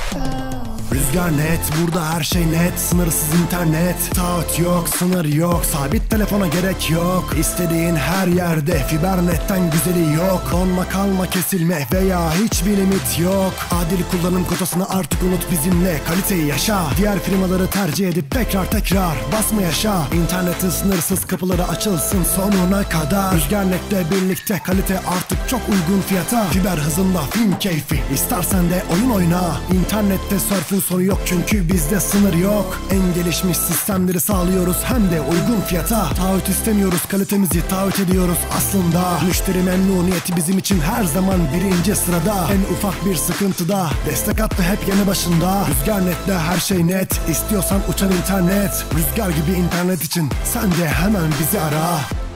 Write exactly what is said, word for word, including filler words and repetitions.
Rüzgar net, burada her şey net. Sınırsız internet, taahhüt yok, sınır yok. Sabit telefona gerek yok. İstediğin her yerde, fibernetten güzeli yok. Donma kalma kesilme veya hiçbir limit yok. Adil kullanım kotasını artık unut, bizimle kaliteyi yaşa. Diğer firmaları tercih edip tekrar tekrar basma yaşa. İnternetin sınırsız kapıları açılsın sonuna kadar. Rüzgar netle birlikte kalite artık çok uygun fiyata. Fiber hızında film keyfi, istersen de oyun oyna. İnternette surf'ün sonu yok çünkü bizde sınır yok. En gelişmiş sistemleri sağlıyoruz hem de uygun fiyata. Taahhüt istemiyoruz, kalitemizi taahhüt ediyoruz aslında. Müşteri memnuniyeti bizim için her zaman birinci sırada. En ufak bir sıkıntıda destek hattı hep yanı başında. Rüzgar netle her şey net. İstiyorsan uçan internet, Rüzgar gibi internet için sen de hemen bizi ara.